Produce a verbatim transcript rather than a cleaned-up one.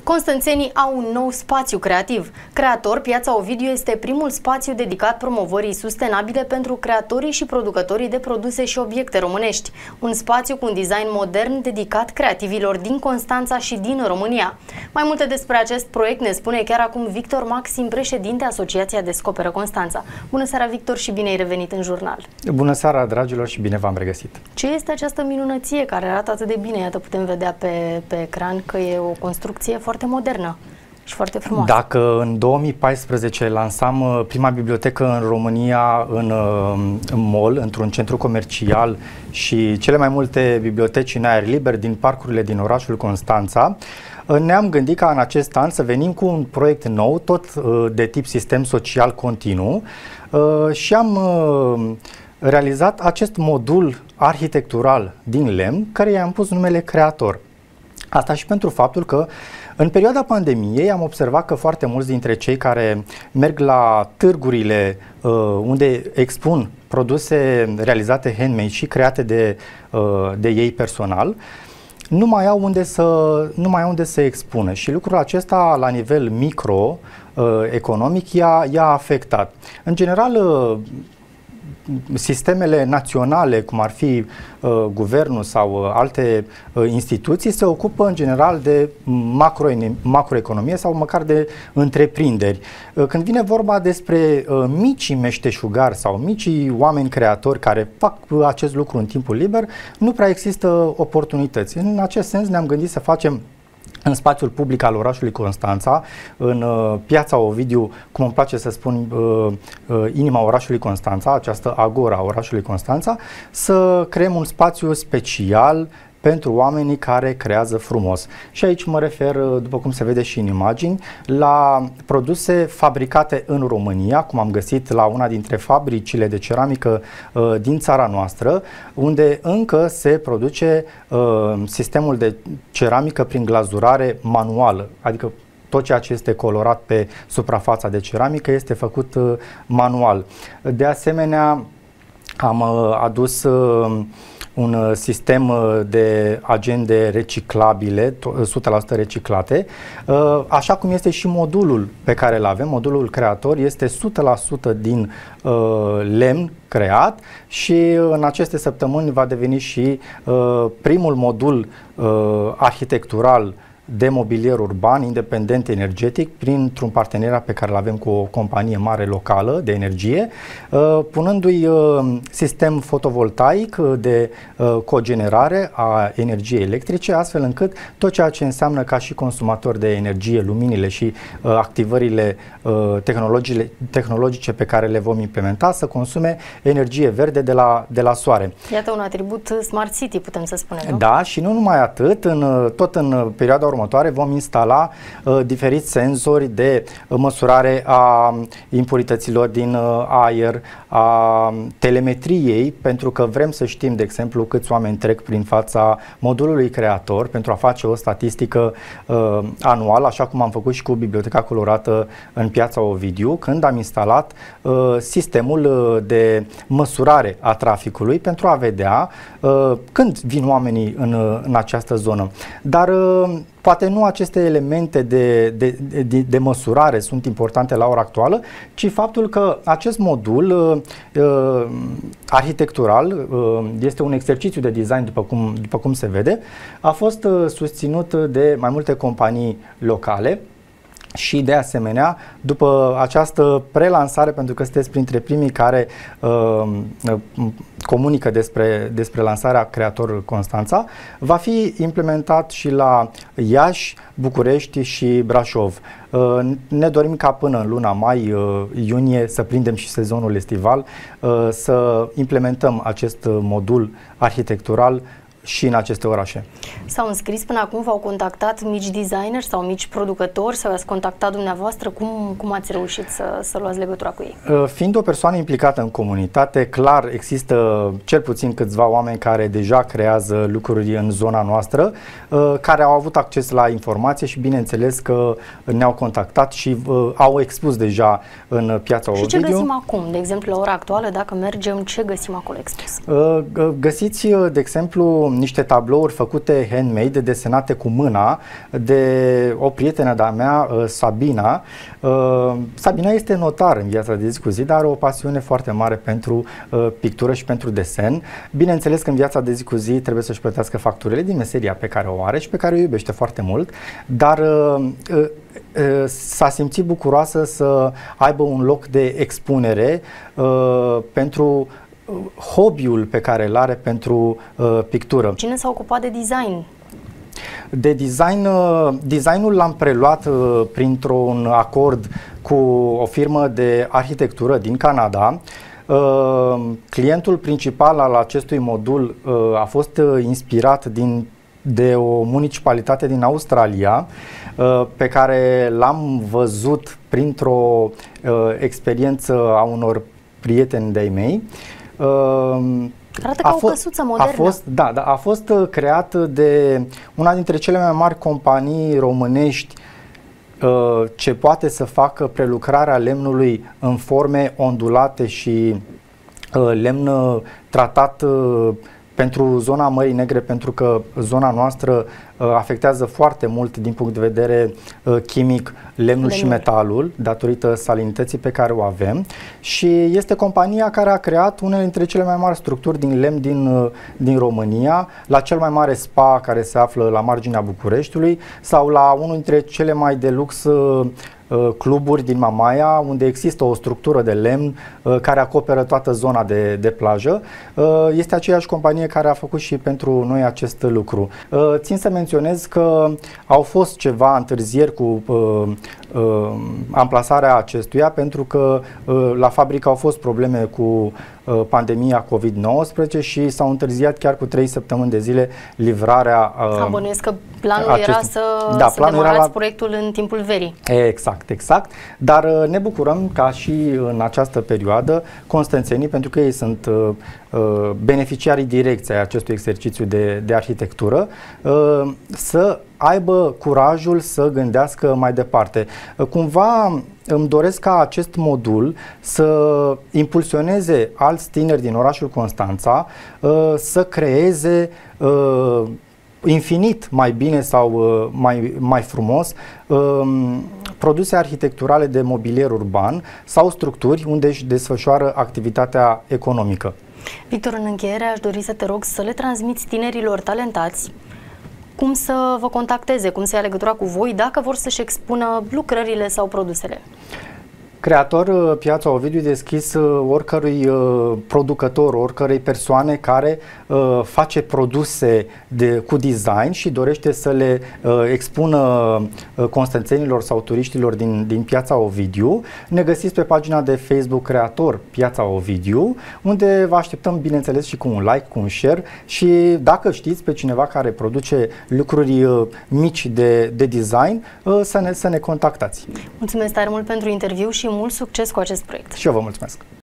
Constânțenii au un nou spațiu creativ. Creator, Piața Ovidiu este primul spațiu dedicat promovării sustenabile pentru creatorii și producătorii de produse și obiecte românești. Un spațiu cu un design modern dedicat creativilor din Constanța și din România. Mai multe despre acest proiect ne spune chiar acum Victor Maxim, președinte Asociația Descoperă Constanța. Bună seara, Victor, și bine ai revenit în jurnal. Bună seara, dragilor, și bine v-am regăsit. Ce este această minunăție care arată atât de bine? Iată, putem vedea pe, pe ecran că e o construcție foarte modernă și foarte frumoasă. Dacă în două mii paisprezece lansam prima bibliotecă în România în, în mall, într-un centru comercial, și cele mai multe biblioteci în aer liber din parcurile din orașul Constanța, ne-am gândit ca în acest an să venim cu un proiect nou, tot de tip sistem social continuu, și am realizat acest modul arhitectural din lemn, care i-am pus numele Creator. Asta și pentru faptul că în perioada pandemiei am observat că foarte mulți dintre cei care merg la târgurile uh, unde expun produse realizate handmade și create de, uh, de ei personal, nu mai au unde să, nu mai au unde să expună, și lucrul acesta la nivel micro uh, economic i-a, i-a afectat. În general, uh, sistemele naționale, cum ar fi uh, guvernul sau uh, alte uh, instituții, se ocupă în general de macro, macroeconomie sau măcar de întreprinderi. Uh, când vine vorba despre uh, micii meșteșugari sau micii oameni creatori care fac uh, acest lucru în timpul liber, nu prea există oportunități. În acest sens ne-am gândit să facem în spațiul public al orașului Constanța, în uh, Piața Ovidiu, cum îmi place să spun, uh, uh, inima orașului Constanța, această agora a orașului Constanța, să creăm un spațiu special pentru oamenii care creează frumos. Și aici mă refer, după cum se vede și în imagini, la produse fabricate în România, cum am găsit la una dintre fabricile de ceramică uh, din țara noastră, unde încă se produce uh, sistemul de ceramică prin glazurare manuală, adică tot ceea ce este colorat pe suprafața de ceramică este făcut uh, manual. De asemenea, am uh, adus uh, un sistem de agende reciclabile, o sută la sută reciclate, așa cum este și modulul pe care îl avem. Modulul Creator este o sută la sută din lemn creat și în aceste săptămâni va deveni și primul modul arhitectural de mobilier urban independent energetic printr-un parteneriat pe care îl avem cu o companie mare locală de energie, punându-i sistem fotovoltaic de cogenerare a energiei electrice, astfel încât tot ceea ce înseamnă ca și consumator de energie, luminile și activările tehnologice pe care le vom implementa să consume energie verde de la, de la soare. Iată un atribut Smart City, putem să spunem, nu? Da, și nu numai atât, în, tot în perioada următoare vom instala uh, diferiți senzori de uh, măsurare a impurităților din uh, aer, a telemetriei, pentru că vrem să știm, de exemplu, câți oameni trec prin fața modulului Creator pentru a face o statistică uh, anuală, așa cum am făcut și cu Biblioteca Colorată în Piața Ovidiu, când am instalat uh, sistemul uh, de măsurare a traficului pentru a vedea uh, când vin oamenii în, în această zonă. Dar uh, poate nu aceste elemente de, de, de, de măsurare sunt importante la ora actuală, ci faptul că acest modul uh, uh, arhitectural, uh, este un exercițiu de design, după cum, după cum se vede, a fost uh, susținut de mai multe companii locale. Și de asemenea, după această prelansare, pentru că sunteți printre primii care uh, comunică despre, despre lansarea Creator Constanța, va fi implementat și la Iași, București și Brașov. Uh, ne dorim ca până în luna mai, uh, iunie, să prindem și sezonul estival, uh, să implementăm acest modul arhitectural și în aceste orașe. S-au înscris până acum, v-au contactat mici designeri sau mici producători sau ați contactat dumneavoastră? Cum, cum ați reușit să, să luați legătura cu ei? Fiind o persoană implicată în comunitate, clar există cel puțin câțiva oameni care deja creează lucruri în zona noastră, care au avut acces la informație și bineînțeles că ne-au contactat și au expus deja în Piața Ovidiu. Și ce găsim acum? De exemplu, la ora actuală, dacă mergem, ce găsim acolo expus? Găsiți, de exemplu, niște tablouri făcute handmade, desenate cu mâna de o prietenă de-a mea, Sabina. Sabina este notar în viața de zi cu zi, dar are o pasiune foarte mare pentru pictură și pentru desen. Bineînțeles că în viața de zi cu zi trebuie să-și plătească facturile din meseria pe care o are și pe care o iubește foarte mult, dar s-a simțit bucuroasă să aibă un loc de expunere uh, pentru hobby-ul pe care îl are pentru uh, pictură. Cine s-a ocupat de design? De design, uh, designul l-am preluat uh, printr-un acord cu o firmă de arhitectură din Canada. Uh, clientul principal al acestui modul uh, a fost uh, inspirat din de o municipalitate din Australia pe care l-am văzut printr-o experiență a unor prieteni de-ai mei. Arată ca o căsuță modernă. A fost, da, da, a fost creat de una dintre cele mai mari companii românești ce poate să facă prelucrarea lemnului în forme ondulate și lemn tratat pentru zona Mării Negre, pentru că zona noastră uh, afectează foarte mult din punct de vedere uh, chimic lemnul, lemnul și metalul, datorită salinității pe care o avem, și este compania care a creat unele dintre cele mai mari structuri din lemn din, uh, din România, la cel mai mare spa care se află la marginea Bucureștiului sau la unul dintre cele mai de lux uh, cluburi din Mamaia, unde există o structură de lemn uh, care acoperă toată zona de, de plajă. Uh, este aceeași companie care a făcut și pentru noi acest lucru. Uh, țin să menționez că au fost ceva întârzieri cu uh, uh, amplasarea acestuia, pentru că uh, la fabrică au fost probleme cu uh, pandemia covid nouăsprezece și s-au întârziat chiar cu trei săptămâni de zile livrarea. Uh, Bănuiesc că planul acest... era să, da, să planul demarați era la... proiectul în timpul verii. Exact. Exact, dar uh, ne bucurăm ca și în această perioadă constanțenii, pentru că ei sunt uh, uh, beneficiarii direcți ai acestui exercițiu de, de arhitectură, uh, să aibă curajul să gândească mai departe. Uh, cumva îmi doresc ca acest modul să impulsioneze alți tineri din orașul Constanța uh, să creeze uh, infinit mai bine sau uh, mai, mai frumos uh, produse arhitecturale de mobilier urban sau structuri unde își desfășoară activitatea economică. Victor, în încheiere aș dori să te rog să le transmiți tinerilor talentați cum să vă contacteze, cum să ia legătura cu voi dacă vor să-și expună lucrările sau produsele. Creator Piața Ovidiu deschis oricărui producător, oricărei persoane care uh, face produse de, cu design și dorește să le uh, expună uh, constanțenilor sau turiștilor din, din Piața Ovidiu. Ne găsiți pe pagina de Facebook Creator Piața Ovidiu, unde vă așteptăm, bineînțeles, și cu un like, cu un share, și dacă știți pe cineva care produce lucruri uh, mici de, de design, uh, să, ne, să ne contactați. Mulțumesc tare mult pentru interviu și mult succes cu acest proiect. Și eu vă mulțumesc!